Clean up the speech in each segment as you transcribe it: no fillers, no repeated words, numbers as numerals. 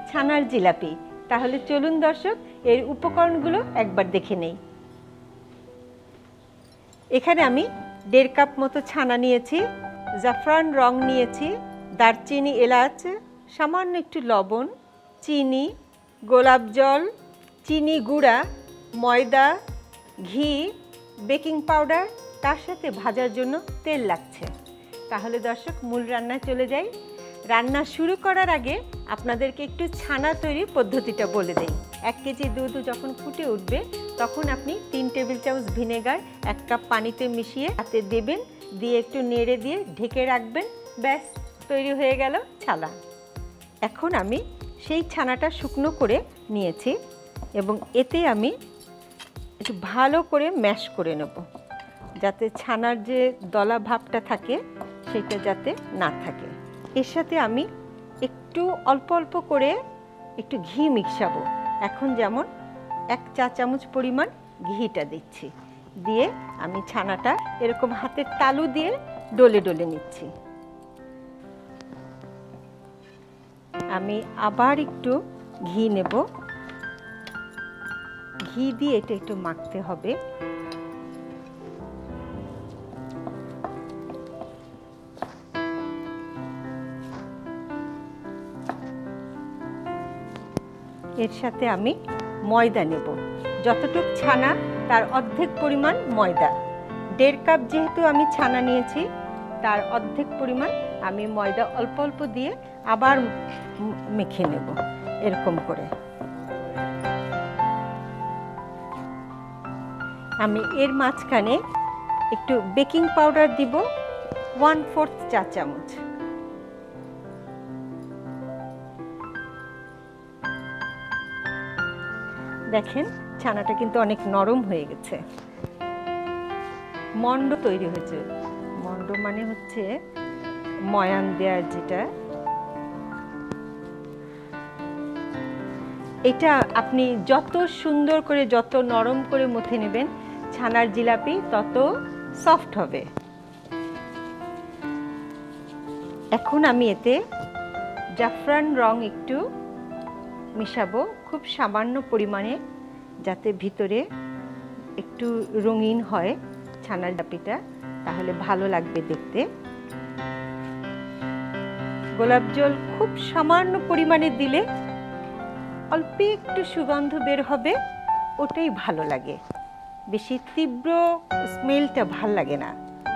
ছানার জিলাপি। তাহলে চলুন দর্শক এর উপকরণগুলো একবার দেখে নেই। এখানে আমি 1.5 কাপ মতো ছানা নিয়েছি, জাফরান রং নিয়েছি, দারচিনি, এলাচ, সামান্য একটু লবণ, চিনি, গোলাপ জল, চিনি গুঁড়া, ময়দা, ঘি, বেকিং পাউডার, তার সাথে ভাজার জন্য তেল লাগছে। তাহলে দর্শক মূল রান্নায় চলে যাই। রান্না শুরু করার আগে আপনাদেরকে একটু ছানা তৈরির পদ্ধতিটা বলে দেই। 1 কেজি দুধ যখন ফুটে উঠবে তখন আপনি 3 টেবিল চামচ ভিনেগার 1 কাপ পানিতে মিশিয়ে হাতে দেবেন, দিয়ে একটু নেড়ে দিয়ে ঢেকে রাখবেন। ব্যাস, তৈরি হয়ে গেল ছানা। এখন আমি সেই ছানাটা শুকনো করে নিয়েছি এবং এতে আমি একটু ভালো করে ম্যাশ করে নেব, যাতে ছানার যে দলা ভাবটা থাকে সেটা যাতে না থাকে। এর সাথে আমি একটু অল্প অল্প করে একটু ঘি মিশাবো। এখন যেমন 1 চা চামচ পরিমাণ ঘিটা দিচ্ছি, দিয়ে আমি ছানাটা এরকম হাতের তালু দিয়ে ডলে ডলে নিচ্ছি। আমি আবার একটু ঘি নেব, ঘি দিয়ে এটা একটু মাখতে হবে। এর সাথে আমি ময়দা নেব, যতটুক ছানা তার অর্ধেক পরিমাণ ময়দা। 1.5 কাপ যেহেতু আমি ছানা নিয়েছি, তার অর্ধেক পরিমাণ আমি ময়দা অল্প অল্প দিয়ে আবার মেখে নেব এরকম করে। আমি এর মাঝখানে একটু বেকিং পাউডার দিব 1/4 চা চামচ। দেখেন ছানাটা কিন্তু অনেক নরম হয়ে গেছে, মন্ড তৈরি হয়েছে। মন্ড মানে হচ্ছে ময়ান দেওয়ার যেটা, এটা আপনি যত সুন্দর করে যত নরম করে মথে নেবেন ছানার জিলাপি তত সফট হবে। এখন আমি এতে জাফরান রং একটু মিশাবো, খুব সামান্য পরিমাণে, যাতে ভিতরে একটু রঙিন হয় ছানার জিলাপিটা, তাহলে ভালো লাগবে দেখতে। গোলাপ জল খুব সামান্য পরিমাণে দিলে অল্প একটু সুগন্ধ বের হবে, ওটাই ভালো লাগে, বেশি তীব্র স্মেলটা ভাল লাগে না।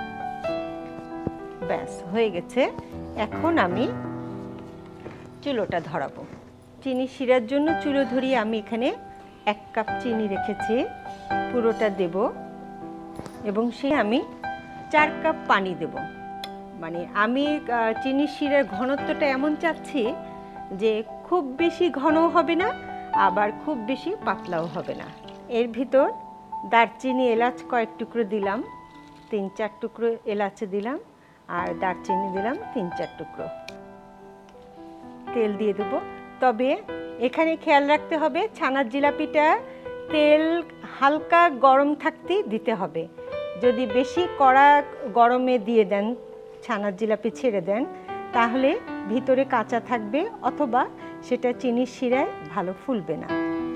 ব্যাস হয়ে গেছে। এখন আমি চুলোটা ধরাবো। চিনি শিরার জন্য চুলো ধরিয়ে আমি এখানে 1 কাপ চিনি রেখেছি, পুরোটা দেব এবং সে আমি 4 কাপ পানি দেব। মানে আমি চিনি শিরার ঘনত্বটা এমন চাচ্ছি যে খুব বেশি ঘনও হবে না, আবার খুব বেশি পাতলাও হবে না। এর ভিতর দারচিনি, এলাচ কয়েক টুকরো দিলাম, 3-4 টুকরো এলাচ দিলাম, আর দারচিনি দিলাম 3-4 টুকরো। তেল দিয়ে দেবো, তবে এখানে খেয়াল রাখতে হবে ছানার জিলাপিটা তেল হালকা গরম থাকতেই দিতে হবে। যদি বেশি কড়া গরমে দিয়ে দেন, ছানার জিলাপি ছেড়ে দেন, তাহলে ভিতরে কাঁচা থাকবে অথবা সেটা চিনির শিরায় ভালো ফুলবে না।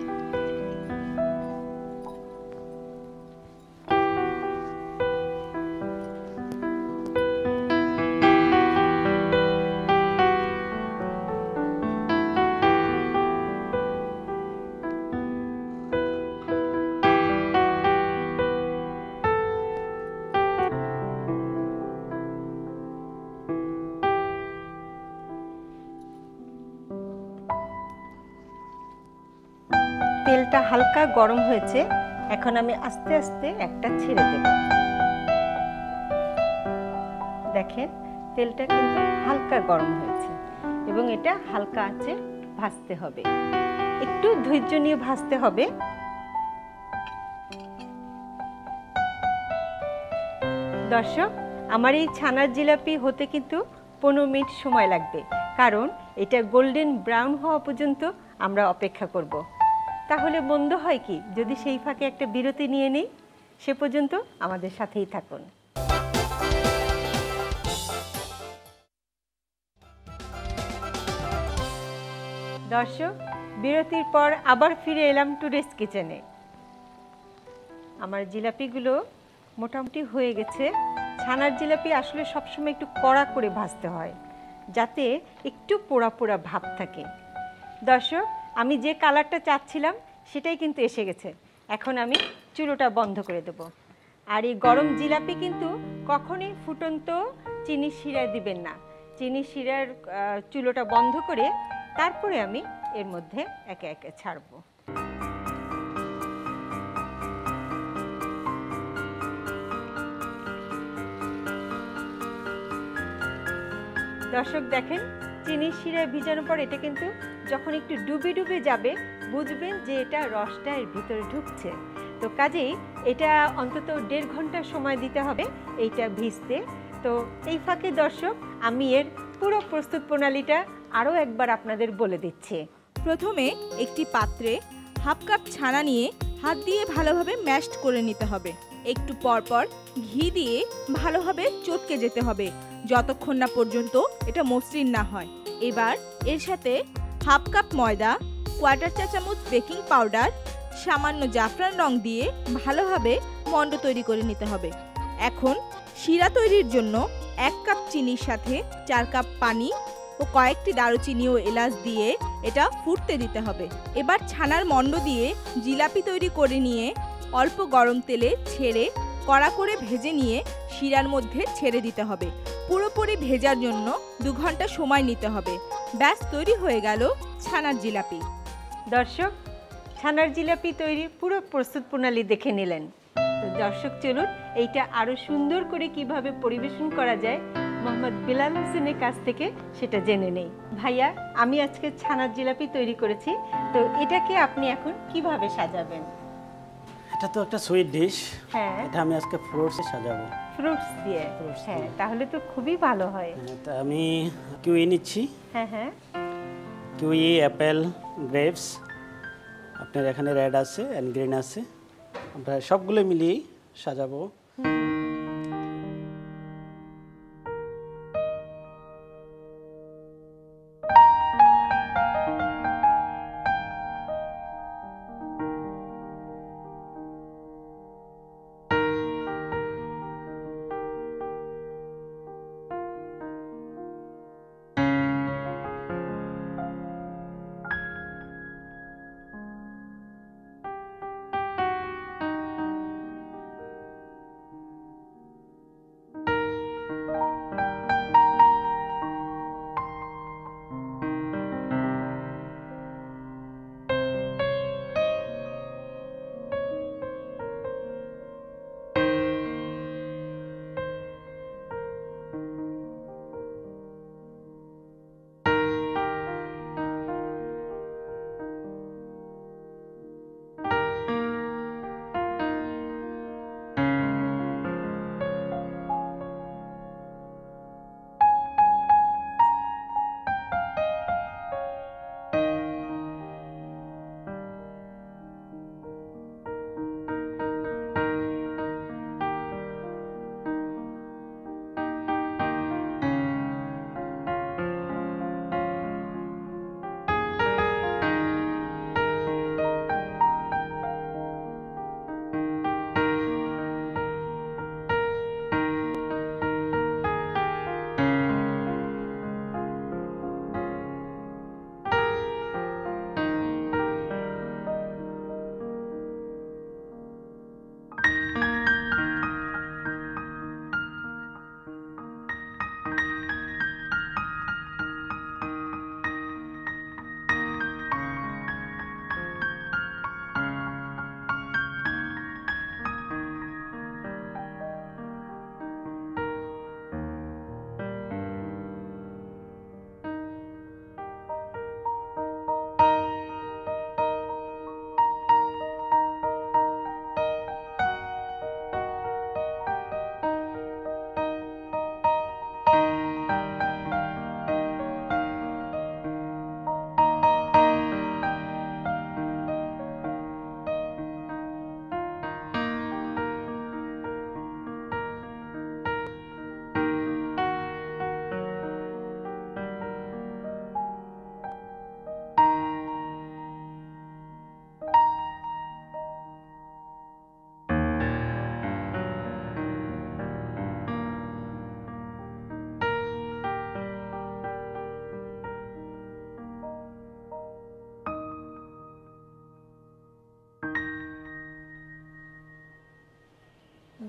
তেলটা হালকা গরম হয়েছে, এখন আমি আস্তে আস্তে একটা ছেড়ে দেব। দেখেন তেলটা কিন্তু হালকা গরম হয়েছে এবং এটা হালকা আঁচে ভাজতে হবে, একটু ধৈর্য নিয়ে ভাজতে হবে। দর্শক, আমার এই ছানার জিলাপি হতে কিন্তু 15 মিনিট সময় লাগবে, কারণ এটা গোল্ডেন ব্রাউন হওয়া পর্যন্ত আমরা অপেক্ষা করব। তাহলে মন্দ হয় কি যদি সেই ফাঁকে একটা বিরতি নিয়ে নিই? সে পর্যন্ত আমাদের সাথেই থাকুন। দর্শক, বিরতির পর আবার ফিরে এলাম টুডেস কিচেনে। আমার জিলাপিগুলো মোটামুটি হয়ে গেছে। ছানার জিলাপি আসলে সবসময় একটু কড়া করে ভাজতে হয়, যাতে একটু পোড়া পোড়া ভাব থাকে। দর্শক, আমি যে কালারটা চাচ্ছিলাম সেটাই কিন্তু এসে গেছে। এখন আমি চুলোটা বন্ধ করে দেব। আর এই গরম জিলাপি কিন্তু কখনোই ফুটন্ত চিনি শিরায় দিবেন না। চিনি শিরার চুলোটা বন্ধ করে তারপরে আমি এর মধ্যে একে একে ছাড়ব। দর্শক দেখেন, চিনি শিরায় ভিজানোর পর এটা কিন্তু যখন একটু ডুবে ডুবে যাবে, বুঝবেন যে এটা রসটা এর ভিতরে ঢুকছে। তো কাজেই এটা অন্তত 1.5 ঘন্টা সময় দিতে হবে এইটা ভিজতে। তো এই ফাঁকে দর্শক, আমি এর পুরো প্রস্তুত প্রণালীটা আরও একবার আপনাদের বলে দিচ্ছি। প্রথমে একটি পাত্রে হাফ কাপ ছানা নিয়ে হাত দিয়ে ভালোভাবে ম্যাশড করে নিতে হবে। একটু পরপর ঘি দিয়ে ভালোভাবে চটকে যেতে হবে যতক্ষণ না পর্যন্ত এটা মসৃণ না হয়। এবার এর সাথে হাফ কাপ ময়দা, 1/4 চা চামচ বেকিং পাউডার, সামান্য জাফরান রং দিয়ে ভালোভাবে মণ্ড তৈরি করে নিতে হবে। এখন শিরা তৈরির জন্য 1 কাপ চিনির সাথে 4 কাপ পানি ও কয়েকটি দারুচিনি ও এলাচ দিয়ে এটা ফুটতে দিতে হবে। এবার ছানার মণ্ড দিয়ে জিলাপি তৈরি করে নিয়ে অল্প গরম তেলে ছেড়ে কড়া করে ভেজে নিয়ে শিরার মধ্যে ছেড়ে দিতে হবে। পুরোপুরি ভেজার জন্য 2 ঘন্টা সময় নিতে হবে। ব্যাস, তৈরি হয়ে গেল ছানার জিলাপি। দর্শক, ছানার জিলাপি তৈরির পুরো প্রস্তুত প্রণালী দেখে নিলেন। তো দর্শক, চলুন এইটা আরও সুন্দর করে কিভাবে পরিবেশন করা যায় মোহাম্মদ বিলাল হোসেনের কাছ থেকে সেটা জেনে নেই। ভাইয়া, আমি আজকে ছানার জিলাপি তৈরি করেছি, তো এটাকে আপনি এখন কিভাবে সাজাবেন? এটা তো একটা সুইট ডিশ। হ্যাঁ, এটা আমি আজকে ফ্রুটসে সাজাবো। ফ্রুটস দিয়ে? হ্যাঁ, তাহলে তো খুবই ভালো হয়। তা আমি কিউই নিচ্ছি। হ্যাঁ হ্যাঁ, কিউই, অ্যাপেল, গ্রেপস, আপনার এখানে রেড আছে অ্যান্ড গ্রিন আছে। আমরা সবগুলো মিলিয়ে সাজাবো।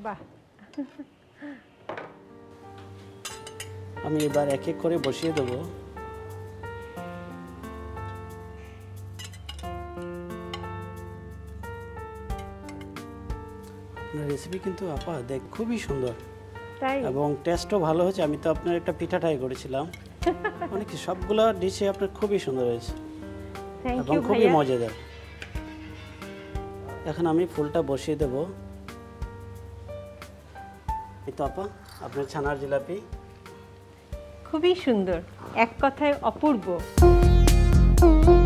বাহ, আমি এবার এক এক করে বসিয়ে দেবো। আপনার রেসিপি কিন্তু আপা দেখ খুবই সুন্দর তাই এবং টেস্টও ভালো হয়েছে। আমি তো আপনার একটা পিঠা ট্রাই করেছিলাম, অনেক সবগুলো ডিশে আপনার খুবই সুন্দর হয়েছে থ্যাংক এবং ইউ খুবই ভাইয়া। মজাদার। এখন আমি ফুলটা বসিয়ে দেব। এই তো আপা আপনার ছানার জিলাপি। খুবই সুন্দর, এক কথায় অপূর্ব।